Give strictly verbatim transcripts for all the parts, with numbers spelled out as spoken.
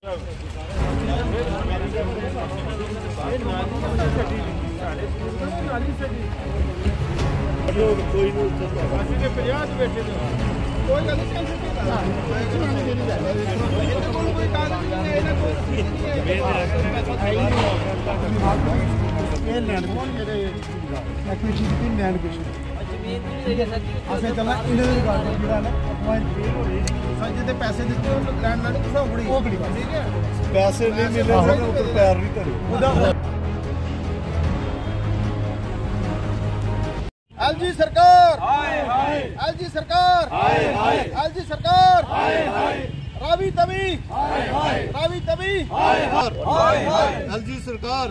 पैसे दिते पैसे नहीं मिले पैर नहीं धरे। एलजी सरकार, एलजी सरकार, एलजी सरकार, रावी तभी, रावी तभी, एलजी सरकार।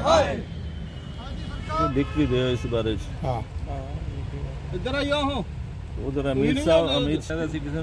दिख भी दे इस बारे हाँ इधर आया हूँ उधर अमित शाह अमित शाह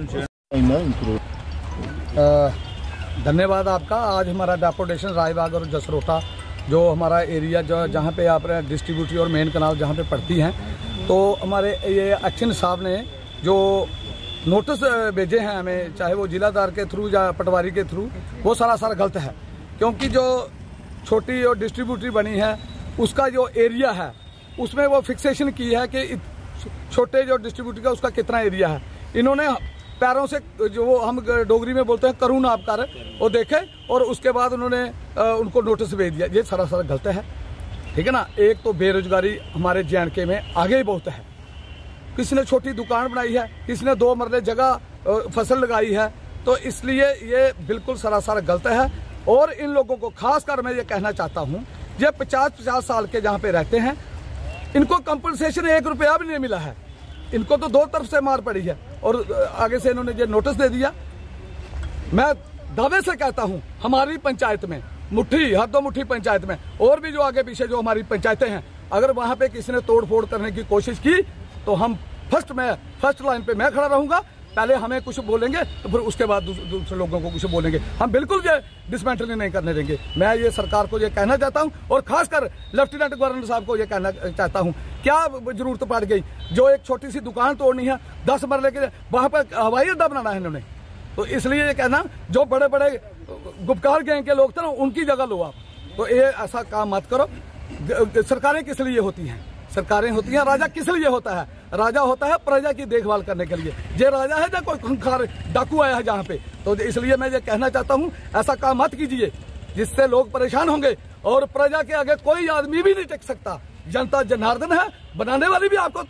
धन्यवाद आपका। आज हमारा डेपुटेशन रायबाग और जसरोटा जो हमारा एरिया जो जहाँ पे आप डिस्ट्रीब्यूटरी और मेन कनाल जहाँ पे पड़ती हैं, तो हमारे ये एक्शन साहब ने जो नोटिस भेजे हैं हमें, चाहे वो जिलादार के थ्रू या पटवारी के थ्रू, वो सारा सारा गलत है। क्योंकि जो छोटी और डिस्ट्रीब्यूटरी बनी है उसका जो एरिया है उसमें वो फिक्सेशन की है कि छोटे जो डिस्ट्रीब्यूटर का उसका कितना एरिया है। इन्होंने पैरों से जो वो हम डोगरी में बोलते हैं करुण आपकार वो देखे और उसके बाद उन्होंने उनको नोटिस भेज दिया। ये सारा सारा गलत है, ठीक है ना। एक तो बेरोजगारी हमारे जे एंड के में आगे ही बहुत है। किसी ने छोटी दुकान बनाई है, किसी ने दो मरले जगह फसल लगाई है, तो इसलिए ये बिल्कुल सरासर गलत है। और इन लोगों को खास कर मैं ये कहना चाहता हूँ, ये पचास पचास साल के जहाँ पे रहते हैं, इनको कंपनसेशन एक रुपया भी नहीं मिला है। इनको तो दो तरफ से मार पड़ी है और आगे से इन्होंने ये नोटिस दे दिया। मैं दावे से कहता हूं हमारी पंचायत में मुट्ठी हर दो मुट्ठी पंचायत में और भी जो आगे पीछे जो हमारी पंचायतें हैं, अगर वहां पे किसी ने तोड़ फोड़ करने की कोशिश की तो हम फर्स्ट में फर्स्ट लाइन पे मैं खड़ा रहूंगा। पहले हमें कुछ बोलेंगे तो फिर उसके बाद दूसरे लोगों को कुछ बोलेंगे। हम बिल्कुल ये डिसमेंटलिंग नहीं करने देंगे। मैं ये सरकार को ये कहना चाहता हूं और खासकर लेफ्टिनेंट गवर्नर साहब को ये कहना चाहता हूं, क्या जरूरत पड़ गई जो एक छोटी सी दुकान तोड़नी है, दस मरले के वहां पर हवाई अड्डा बनाना है इन्होंने। तो इसलिए ये कहना जो बड़े बड़े गुपकार गैंग के लोग थे ना, उनकी जगह लो आप। तो ये ऐसा काम मत करो। सरकारें किस लिए होती हैं? सरकारें होती हैं, राजा किस लिए होता है? राजा होता है प्रजा की देखभाल करने के लिए। ये राजा है या कोई खूंखार डाकू आया है जहाँ पे? तो इसलिए मैं ये कहना चाहता हूँ, ऐसा काम मत कीजिए जिससे लोग परेशान होंगे और प्रजा के आगे कोई आदमी भी नहीं टिक सकता। जनता जनार्दन है, बनाने वाली भी आपको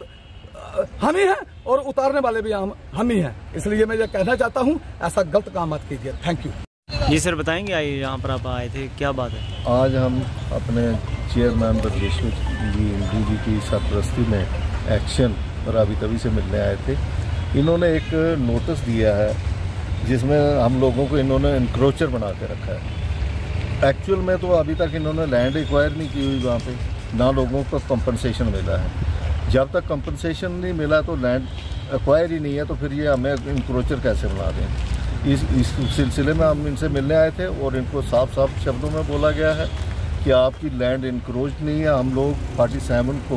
हम ही है और उतारने वाले भी हम हम ही हैं। इसलिए मैं ये कहना चाहता हूँ, ऐसा गलत काम मत कीजिए। Thank you. जी सर, बताएंगे आइए यहाँ पर आप आए थे, क्या बात है? आज हम अपने चेयरमैन ब्रजेश्वर जी इंदू जी की सरपरस्ती में एक्शन रावी तभी से मिलने आए थे। इन्होंने एक नोटिस दिया है जिसमें हम लोगों को इन्होंने इंक्रोचर बना के रखा है। एक्चुअल में तो अभी तक इन्होंने लैंड एक्वायर नहीं की हुई वहाँ पे, ना लोगों को कंपनसेशन मिला है। जब तक कंपनसेशन नहीं मिला तो लैंड एक्वायर ही नहीं है, तो फिर ये हमें इंक्रोचर कैसे बना दें? इस इस सिलसिले में हम इनसे मिलने आए थे और इनको साफ साफ शब्दों में बोला गया है कि आपकी लैंड इंक्रोच नहीं है। हम लोग सैंतालीस को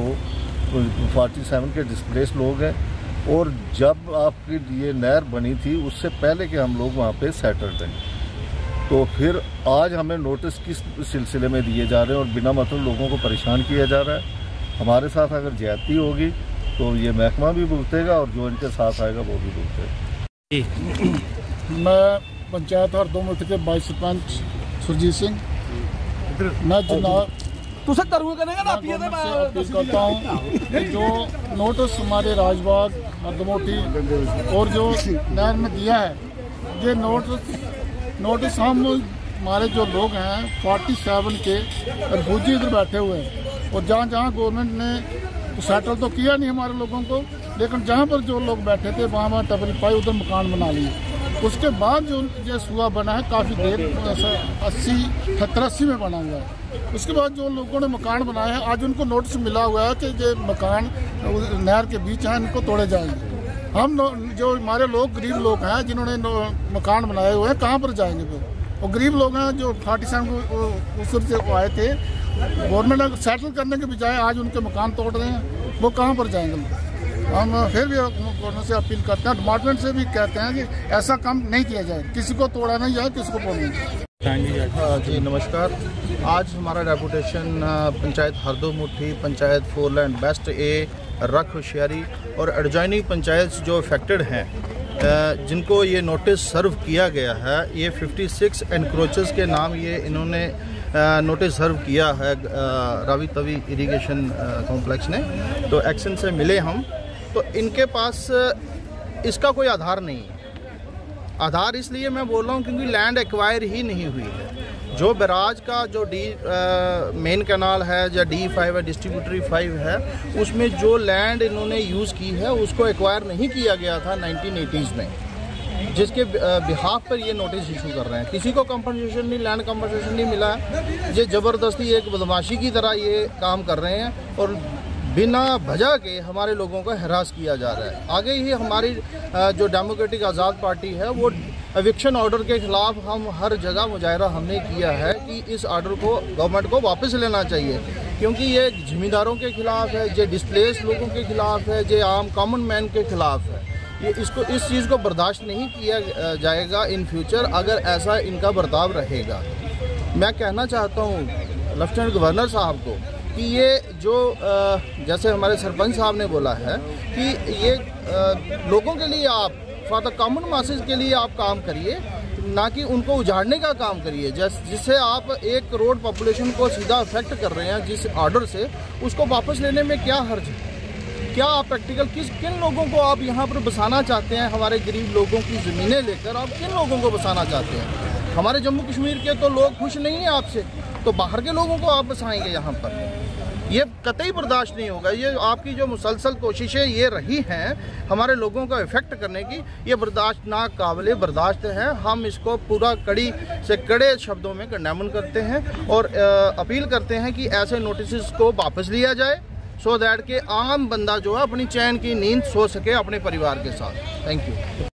सैंतालीस के डिस्प्लेस लोग हैं और जब आपकी ये नहर बनी थी उससे पहले के हम लोग वहाँ पे सेटल्ड हैं। तो फिर आज हमें नोटिस किस सिलसिले में दिए जा रहे हैं और बिना मतलब लोगों को परेशान किया जा रहा है। हमारे साथ अगर ज्यादती होगी तो ये महकमा भी भुगतेगा और जो इनके साथ आएगा वो भी भुगतेगा। मैं पंचायत और दो मुठ के वाइस सरपंच सुरजीत सिंह, मैं जनाब तुझे करूँगा ना अपील करता हूँ कि जो नोटिस हमारे राजबाग हरदमोटी और जो नहर में दिया है, ये नोटिस नोटिस हम हमारे जो लोग हैं सैंतालीस के रिफ्यूजी इधर बैठे हुए हैं और जहाँ जहाँ गवर्नमेंट ने तो सेटल तो किया नहीं हमारे लोगों को, लेकिन जहाँ पर जो लोग बैठे थे वहाँ वहाँ टपरी पाई, उधर मकान बना लिए। उसके बाद जो ये सुआ बना है काफ़ी देर अस्सी सत्तर अस्सी में बना हुआ है। उसके बाद जो लोगों ने मकान बनाए हैं आज उनको नोटिस मिला हुआ है कि ये मकान नहर के बीच हैं, इनको तोड़े जाएंगे। हम जो हमारे लोग गरीब लोग हैं जिन्होंने मकान बनाए हुए हैं, कहाँ पर जाएंगे फिर? और गरीब लोग हैं जो फोर्टी सेवन उस से आए थे, गवर्नमेंट सेटल करने के बजाय आज उनके मकान तोड़ रहे हैं, वो कहाँ पर जाएंगे? हम फिर भी गवर्नमेंट से अपील करते हैं, डिपार्टमेंट से भी कहते हैं कि ऐसा काम नहीं किया जाए, किसी को तोड़ा नहीं जाए, किसी को तोड़ना नहीं जाए। हाँ जी नमस्कार। आज हमारा रेपुटेशन पंचायत हरदो मुट्ठी, पंचायत फोरलैंड बेस्ट ए, रख होशियारी और एडजॉइनिंग पंचायत जो अफेक्टेड हैं, जिनको ये नोटिस सर्व किया गया है, ये छप्पन एनक्रोचेस के नाम ये इन्होंने नोटिस सर्व किया है रावी तवी इरिगेशन कॉम्प्लेक्स ने। तो एक्शन से मिले हम, तो इनके पास इसका कोई आधार नहीं है। आधार इसलिए मैं बोल रहा हूँ क्योंकि लैंड एक्वायर ही नहीं हुई है। जो बैराज का जो डी मेन कैनाल है या डी फाइव है, डिस्ट्रीब्यूटरी फाइव है, उसमें जो लैंड इन्होंने यूज़ की है उसको एक्वायर नहीं किया गया था नाइनटीन एटीज़ में, जिसके बिहाफ पर ये नोटिस इशू कर रहे हैं। किसी को कंपनसेशन नहीं, लैंड कंपनसेशन नहीं मिला है। ये ज़बरदस्ती एक बदमाशी की तरह ये काम कर रहे हैं और बिना वजह के हमारे लोगों को हरास किया जा रहा है। आगे ही हमारी जो डेमोक्रेटिक आज़ाद पार्टी है, वो एविक्शन ऑर्डर के खिलाफ हम हर जगह मुजाहरा हमने किया है कि इस ऑर्डर को गवर्नमेंट को वापस लेना चाहिए, क्योंकि ये ज़मींदारों के खिलाफ है, ये डिस्प्लेस लोगों के खिलाफ है, ये आम कॉमन मैन के खिलाफ है। ये इसको इस चीज़ को बर्दाश्त नहीं किया जाएगा इन फ्यूचर, अगर ऐसा इनका बर्ताव रहेगा। मैं कहना चाहता हूँ लेफ्टिनेंट गवर्नर साहब को कि ये जो जैसे हमारे सरपंच साहब ने बोला है कि ये लोगों के लिए आप फॉर द कॉमन मासेस के लिए आप काम करिए, ना कि उनको उजाड़ने का काम करिए, जिससे आप एक करोड़ पॉपुलेशन को सीधा अफेक्ट कर रहे हैं। जिस ऑर्डर से उसको वापस लेने में क्या हर्ज है? क्या आप प्रैक्टिकल किस किन लोगों को आप यहाँ पर बसाना चाहते हैं? हमारे गरीब लोगों की ज़मीनें लेकर आप किन लोगों को बसाना चाहते हैं? हमारे जम्मू कश्मीर के तो लोग खुश नहीं हैं आपसे, तो बाहर के लोगों को आप बसाएंगे यहाँ पर? ये कतई बर्दाश्त नहीं होगा। ये आपकी जो मुसलसल कोशिशें ये रही हैं हमारे लोगों को इफेक्ट करने की, ये बर्दाश्त ना काबिल बर्दाश्त है। हम इसको पूरा कड़ी से कड़े शब्दों में कंडेम करते हैं और अपील करते हैं कि ऐसे नोटिस को वापस लिया जाए, सो दैट के आम बंदा जो है अपनी चैन की नींद सो सके अपने परिवार के साथ। Thank you.